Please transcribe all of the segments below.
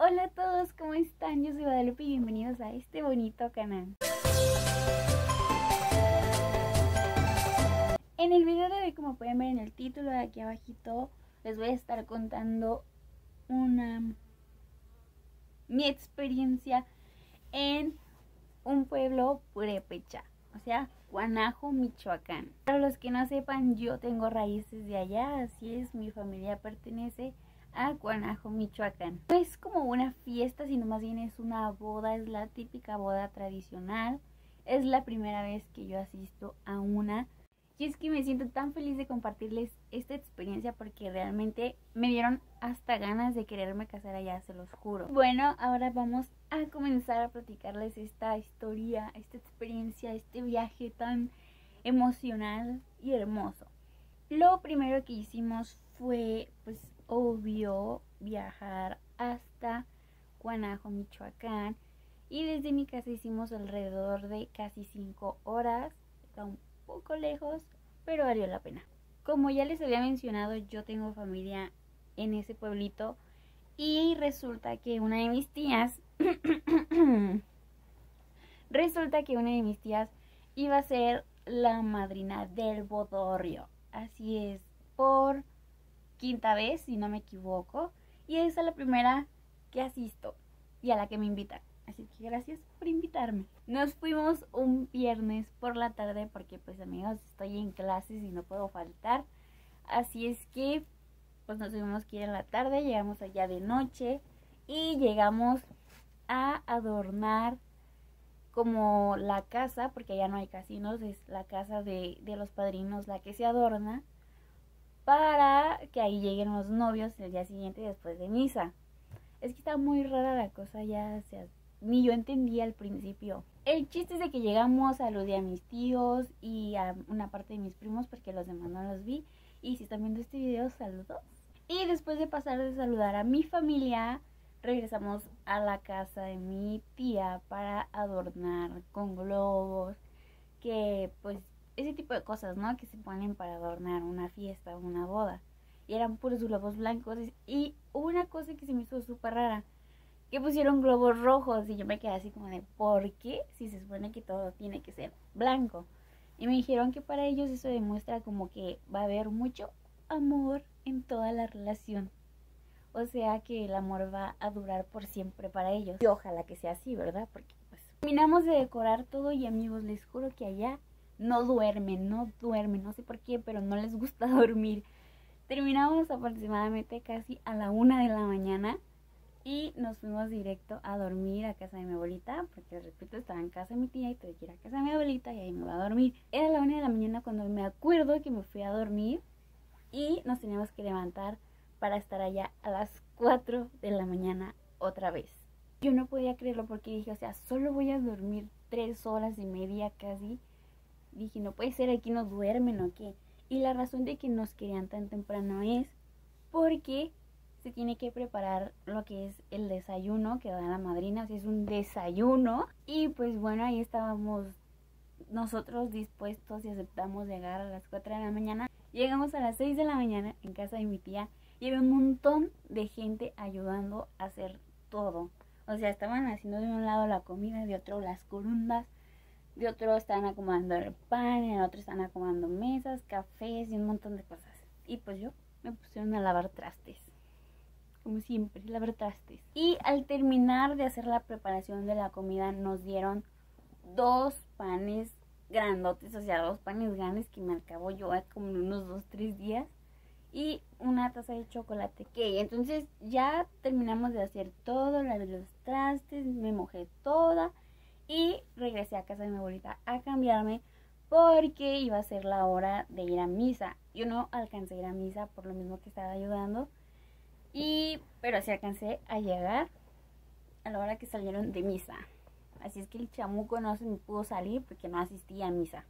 Hola a todos, ¿cómo están? Yo soy Guadalupe y bienvenidos a este bonito canal. En el video de hoy, como pueden ver en el título de aquí abajito, les voy a estar contando mi experiencia en un pueblo purépecha, o sea, Guanajo, Michoacán. Para los que no sepan, yo tengo raíces de allá, así es, mi familia pertenece a Guanajo, Michoacán. No es como una fiesta, sino más bien es una boda, es la típica boda tradicional. Es la primera vez que yo asisto a una. Y es que me siento tan feliz de compartirles esta experiencia porque realmente me dieron hasta ganas de quererme casar allá, se los juro. Bueno, ahora vamos a comenzar a platicarles esta historia, esta experiencia, este viaje tan emocional y hermoso. Lo primero que hicimos fue, pues, obvio, viajar hasta Guanajo, Michoacán. Y desde mi casa hicimos alrededor de casi 5 horas. Está un poco lejos, pero valió la pena. Como ya les había mencionado, yo tengo familia en ese pueblito. Y resulta que una de mis tías... iba a ser la madrina del bodorrio. Así es, por quinta vez, si no me equivoco. Y esa es la primera que asisto y a la que me invitan. Así que gracias por invitarme. Nos fuimos un viernes por la tarde porque, pues, amigos, estoy en clases y no puedo faltar. Así es que, pues, nos tuvimos que ir en la tarde. Llegamos allá de noche y llegamos a adornar como la casa, porque allá no hay casinos, es la casa de los padrinos la que se adorna, para que ahí lleguen los novios el día siguiente después de misa. Es que está muy rara la cosa ya, o sea, ni yo entendía al principio. El chiste es de que llegamos, saludé a mis tíos y a una parte de mis primos porque los demás no los vi. Y si están viendo este video, saludos. Y después de pasar de saludar a mi familia, regresamos a la casa de mi tía para adornar con globos, que pues ese tipo de cosas, ¿no? Que se ponen para adornar una fiesta o una boda. Y eran puros globos blancos. Y hubo una cosa que se me hizo súper rara, que pusieron globos rojos. Y yo me quedé así como de, ¿por qué? Si se supone que todo tiene que ser blanco. Y me dijeron que para ellos eso demuestra como que va a haber mucho amor en toda la relación. O sea que el amor va a durar por siempre para ellos. Y ojalá que sea así, ¿verdad? Porque pues terminamos de decorar todo y, amigos, les juro que allá no duermen, no sé por qué, pero no les gusta dormir. Terminamos aproximadamente casi a la 1 de la mañana y nos fuimos directo a dormir a casa de mi abuelita, porque, repito, estaba en casa de mi tía y tuve que ir a casa de mi abuelita y ahí me voy a dormir. Era la 1 de la mañana cuando me acuerdo que me fui a dormir y nos teníamos que levantar para estar allá a las 4 de la mañana otra vez. Yo no podía creerlo porque dije, o sea, solo voy a dormir 3 horas y media casi. Dije, no puede ser, aquí no duermen o qué. Y la razón de que nos querían tan temprano es porque se tiene que preparar lo que es el desayuno que da la madrina, o sea, es un desayuno. Y pues bueno, ahí estábamos nosotros dispuestos y aceptamos llegar a las 4 de la mañana. Llegamos a las 6 de la mañana en casa de mi tía y había un montón de gente ayudando a hacer todo. O sea, estaban haciendo de un lado la comida, de otro las corundas, de otro estaban acomodando el pan, en el otro estaban acomodando mesas, cafés y un montón de cosas. Y pues yo me pusieron a lavar trastes, como siempre, lavar trastes. Y al terminar de hacer la preparación de la comida nos dieron 2 panes grandotes, o sea, 2 panes grandes que me acabo yo como en unos 2-3 días. Y una taza de chocolate. Entonces ya terminamos de hacer todo, la de los trastes, me mojé toda y regresé a casa de mi abuelita a cambiarme porque iba a ser la hora de ir a misa. Yo no alcancé a ir a misa por lo mismo que estaba ayudando, pero sí alcancé a llegar a la hora que salieron de misa. Así es que el chamuco no se me pudo salir porque no asistí a misa.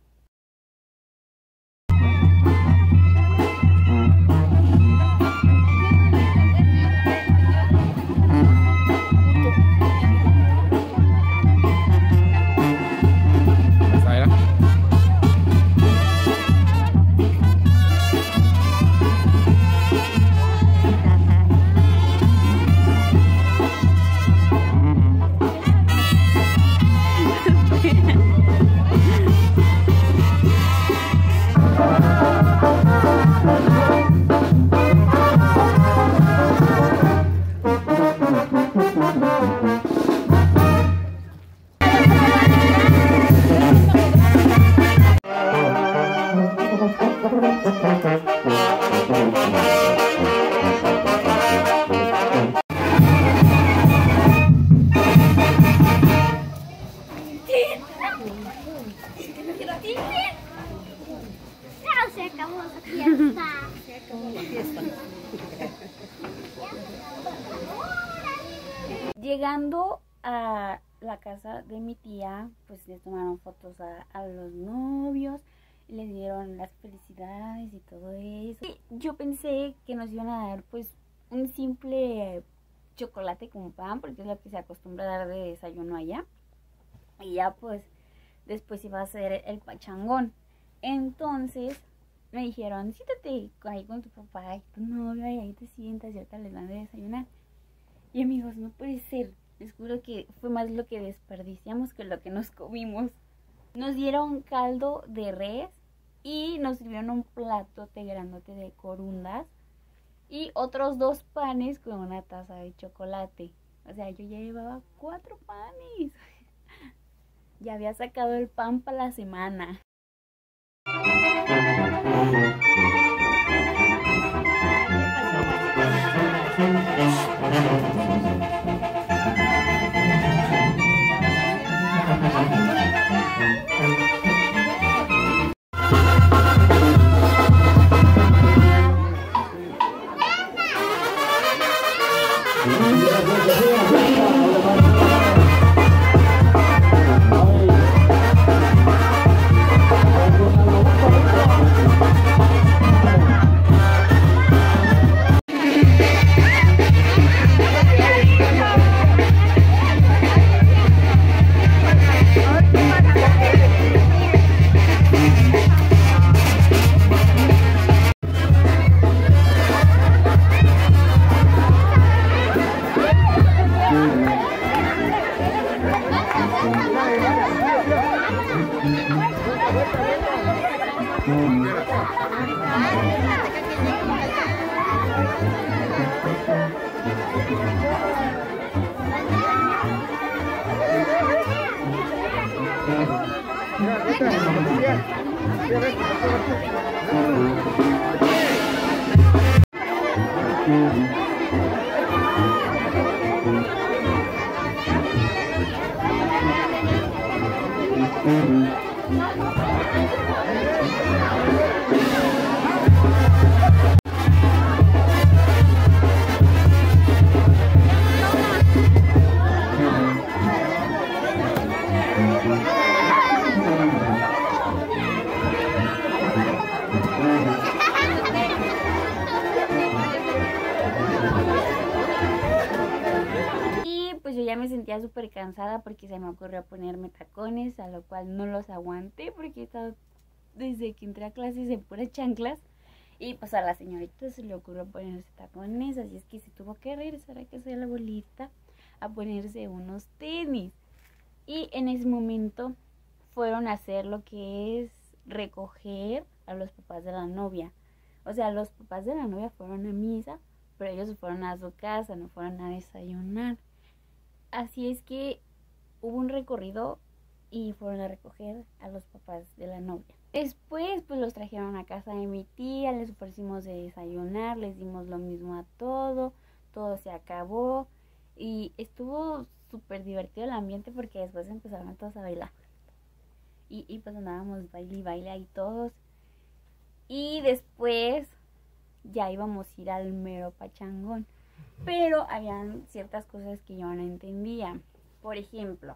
Llegando a la casa de mi tía, pues les tomaron fotos a los novios, les dieron las felicidades y todo eso. Y yo pensé que nos iban a dar pues un simple chocolate con pan, porque es lo que se acostumbra a dar de desayuno allá. Y ya pues después iba a ser el pachangón. Entonces me dijeron, siéntate ahí con tu papá y tu novia y ahí te sientas y ahorita les dan de desayunar. Y amigos, no puede ser, les juro que fue más lo que desperdiciamos que lo que nos comimos. Nos dieron caldo de res y nos sirvieron un platote grandote de corundas y otros 2 panes con una taza de chocolate. O sea, yo ya llevaba 4 panes. Ya había sacado el pan para la semana. Ya me sentía súper cansada porque se me ocurrió ponerme tacones, a lo cual no los aguanté porque he estado desde que entré a clases de puras chanclas. Y pues a la señorita se le ocurrió ponerse tacones, así es que se tuvo que regresar a casa de la abuelita a ponerse unos tenis. Y en ese momento fueron a hacer lo que es recoger a los papás de la novia. O sea, los papás de la novia fueron a misa, pero ellos se fueron a su casa, no fueron a desayunar. Así es que hubo un recorrido y fueron a recoger a los papás de la novia. Después pues los trajeron a casa de mi tía, les ofrecimos de desayunar, les dimos lo mismo a todo se acabó y estuvo súper divertido el ambiente porque después empezaron todos a bailar. Y pues andábamos baile y baile ahí todos. Y después ya íbamos a ir al mero pachangón. Pero habían ciertas cosas que yo no entendía. Por ejemplo,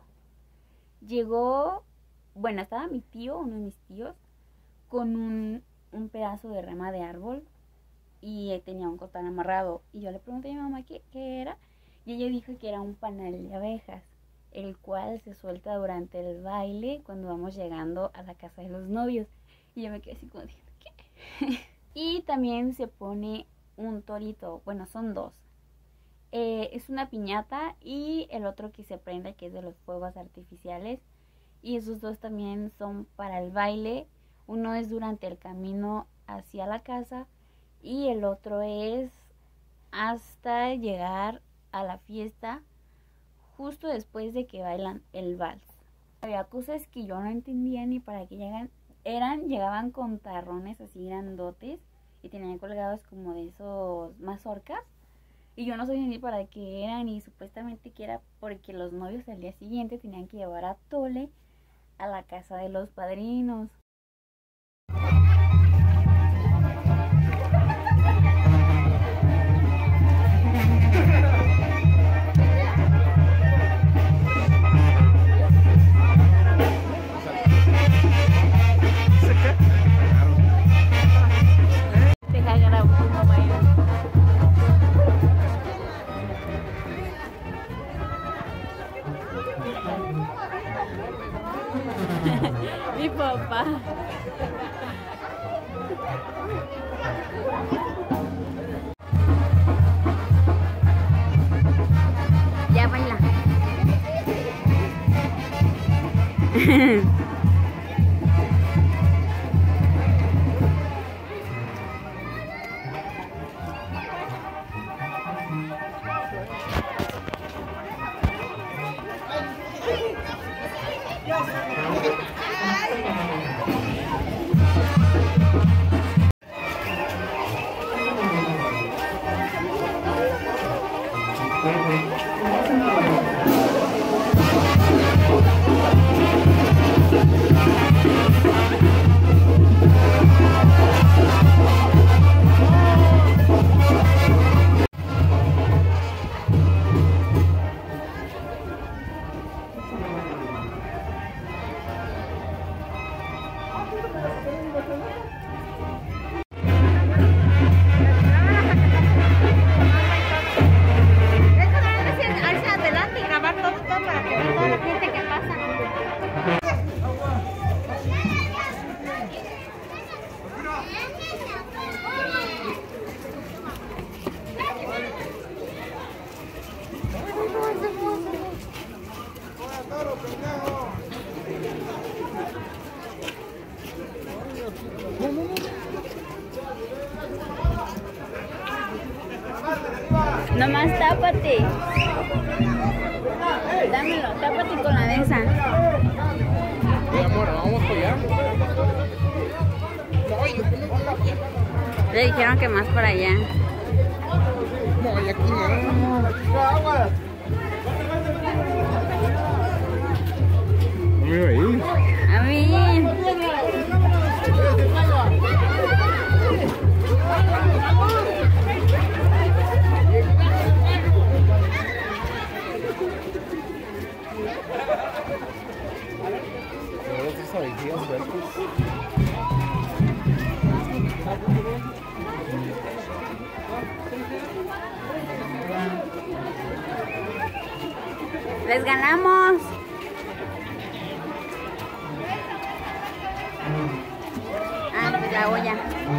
estaba mi tío, uno de mis tíos, con un pedazo de rama de árbol y tenía un cordón amarrado. Y yo le pregunté a mi mamá qué era, y ella dijo que era un panal de abejas, el cual se suelta durante el baile cuando vamos llegando a la casa de los novios. Y yo me quedé así como diciendo, ¿qué? Y también se pone un torito, bueno, son 2. Es una piñata y el otro que se prende, que es de los fuegos artificiales. Y esos 2 también son para el baile. Uno es durante el camino hacia la casa y el otro es hasta llegar a la fiesta, justo después de que bailan el vals. Había cosas que yo no entendía ni para qué llegaban con tarrones así grandotes y tenían colgados como de esos mazorcas. Y yo no sabía ni para qué eran, y supuestamente que era porque los novios al día siguiente tenían que llevar a Tole a la casa de los padrinos. Mi papá. Ya baila. Nomás tápate. Dámelo, tápate con la de esa. Mi amor, vamos para allá. Le dijeron que más para allá. No, ya aquí no. No me iba a ir. A mí. Les ganamos. Ah, pues la olla.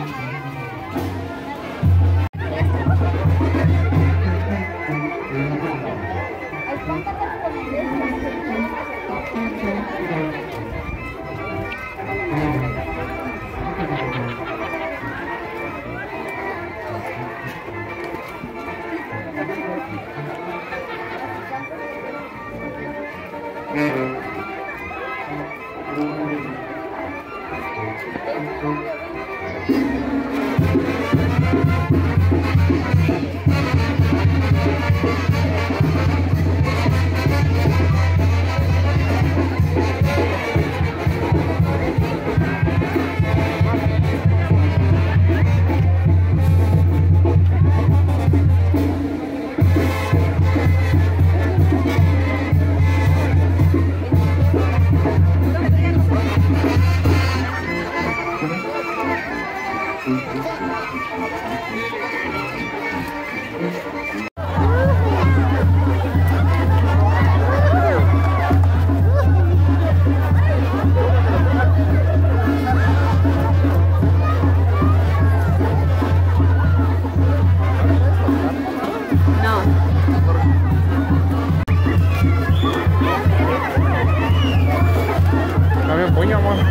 Dame un puño, amor.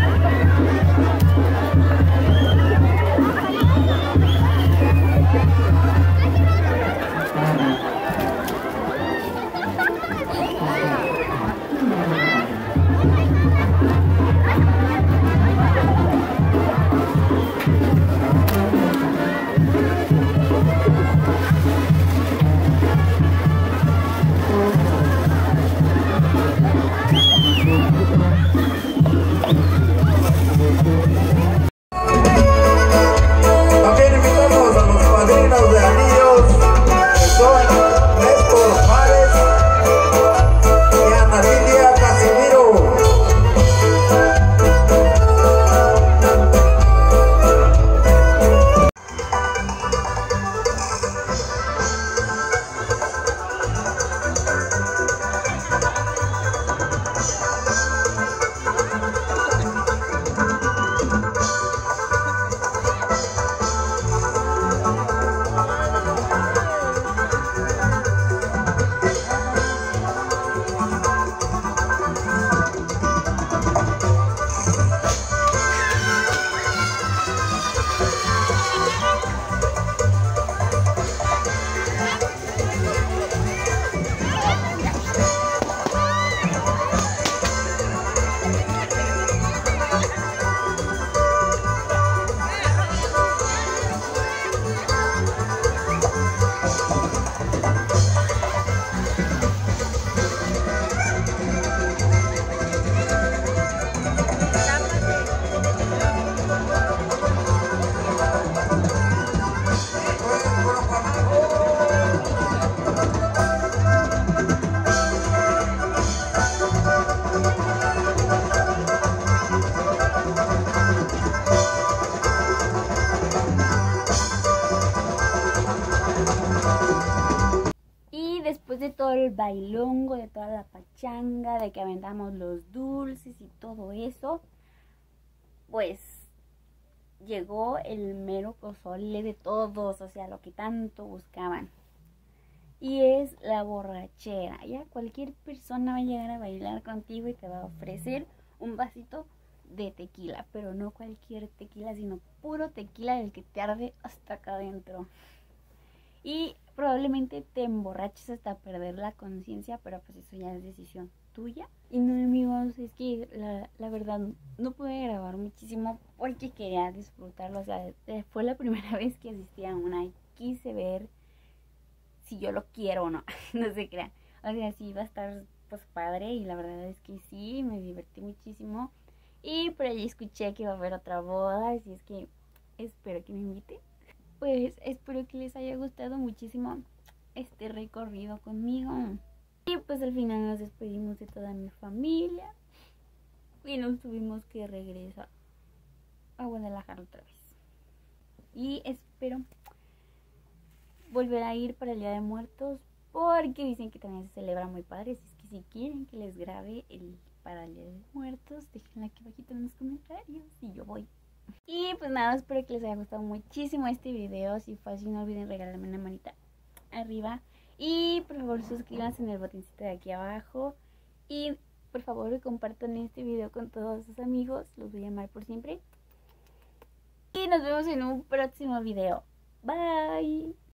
todo el bailongo, de toda la pachanga, de que aventamos los dulces y todo eso, pues llegó el mero pozole de todos, o sea, lo que tanto buscaban. Y es la borrachera. Ya cualquier persona va a llegar a bailar contigo y te va a ofrecer un vasito de tequila, pero no cualquier tequila, sino puro tequila del que te arde hasta acá adentro. Y probablemente te emborraches hasta perder la conciencia, pero pues eso ya es decisión tuya. Y no, amigos, es que la verdad no pude grabar muchísimo porque quería disfrutarlo. O sea, fue la primera vez que asistí a una y quise ver si yo lo quiero o no. No se crean. O sea, sí iba a estar pues padre, y la verdad es que sí, me divertí muchísimo. Y por ahí escuché que iba a haber otra boda, así es que espero que me inviten. Pues espero que les haya gustado muchísimo este recorrido conmigo. Y pues al final nos despedimos de toda mi familia y nos tuvimos que regresar a Guadalajara otra vez. Y espero volver a ir para el Día de Muertos, porque dicen que también se celebra muy padre. Así es que si quieren que les grabe para el Día de Muertos, déjenla aquí abajito en los comentarios y yo voy. Y pues nada, espero que les haya gustado muchísimo este video. Si fue así, no olviden regalarme una manita arriba. Y por favor suscríbanse en el botoncito de aquí abajo. Y por favor compartan este video con todos sus amigos. Los voy a amar por siempre. Y nos vemos en un próximo video. Bye.